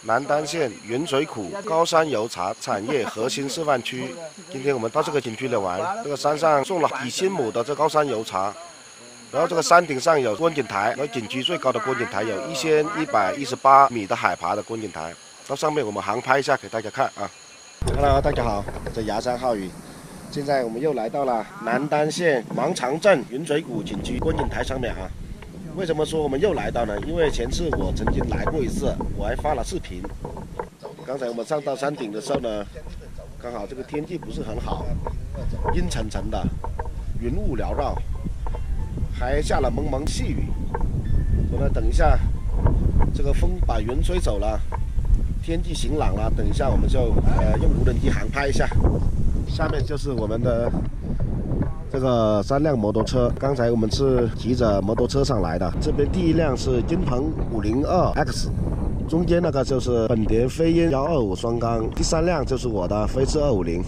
南丹县云水库高山油茶产业核心示范区。今天我们到这个景区来玩，这个山上种了几千亩的这高山油茶，然后这个山顶上有观景台，然后景区最高的观景台有1118米的海拔的观景台，到上面我们航拍一下给大家看啊。Hello， 大家好，我是牙山浩宇。现在我们又来到了南丹县芒长镇云水谷景区观景台上面啊。为什么说我们又来到呢？因为前次我曾经来过一次，我还发了视频。刚才我们上到山顶的时候呢，刚好这个天气不是很好，阴沉沉的，云雾缭绕，还下了蒙蒙细雨。我呢，等一下这个风把云吹走了，天气晴朗了，等一下我们就用无人机航拍一下。下面就是我们的这个3辆摩托车，刚才我们是骑着摩托车上来的。这边第一辆是金鹏502X， 中间那个就是本田飞鹰125双缸，第3辆就是我的飞驰250。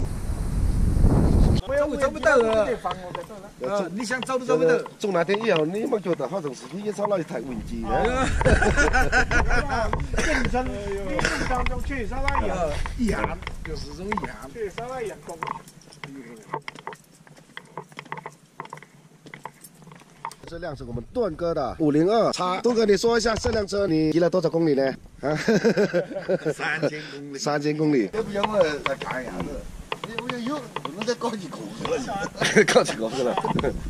找不到啊！你想找都找不到。 中那天以後，你冇覺得可能自己一手攞去睇玩具嘅？ 競爭當中缺少了遺憾，就是這種遺憾，缺少了陽光。 这辆是我们段哥的502X。段哥，你说一下这辆车你骑了多少公里呢？啊 3000公里。 3000公里。 要不要我来看一下子？有，不能再搞几个了。 搞几个了。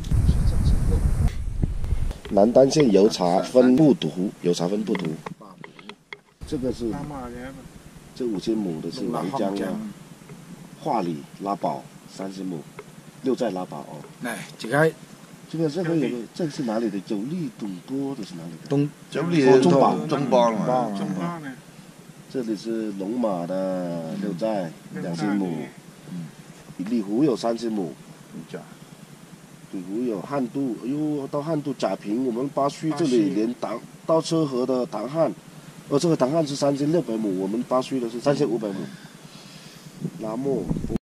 南丹县油茶分布图，油茶分布图。这个是这5000亩的是南江的化里拉宝30亩，六寨拉宝哦。 来，这个这个有个，这个是哪里的？九力东多的是哪里的？ 九力中宝嘛。 这里是龙马的六寨2000亩，里湖有30亩，里湖有汉渡，哎呦，到汉渡甲坪，我们巴区这里连到车河的唐汉，这个唐汉是3600亩，我们巴区的是3500亩。拉莫波